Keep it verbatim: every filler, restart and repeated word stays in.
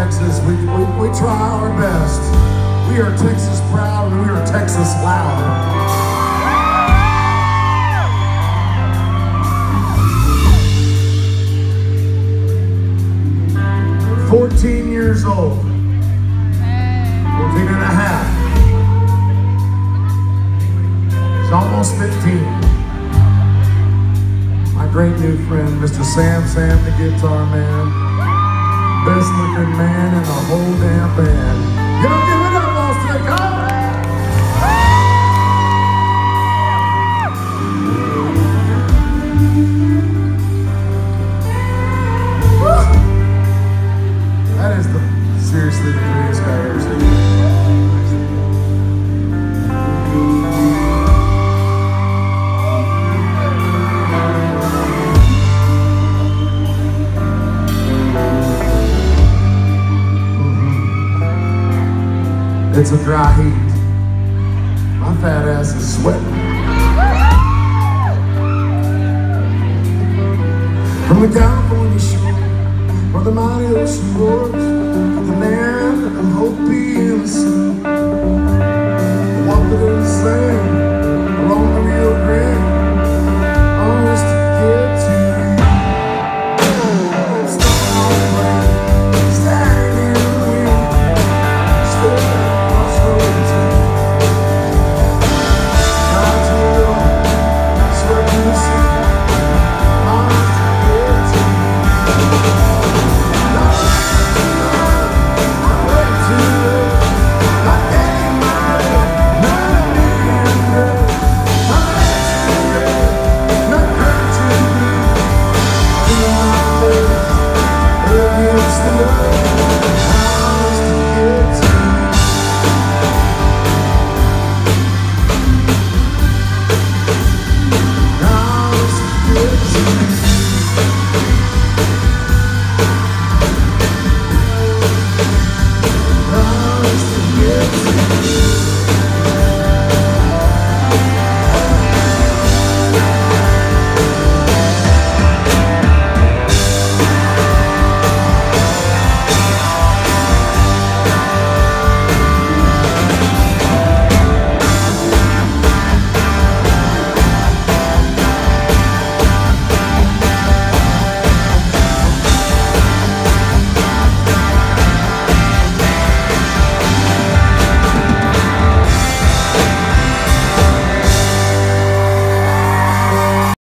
Texas, we, we, we try our best. We are Texas proud and we are Texas loud. fourteen years old. fourteen and a half. It's almost fifteen. My great new friend, Mister Sam Sam, the guitar man. Best looking man in the whole damn band. Y'all give it up, Austin, come on! That is the, seriously the greatest guy I've ever seen. It's a dry heat. My fat ass is sweating. From the California shore, where the mighty ocean roars,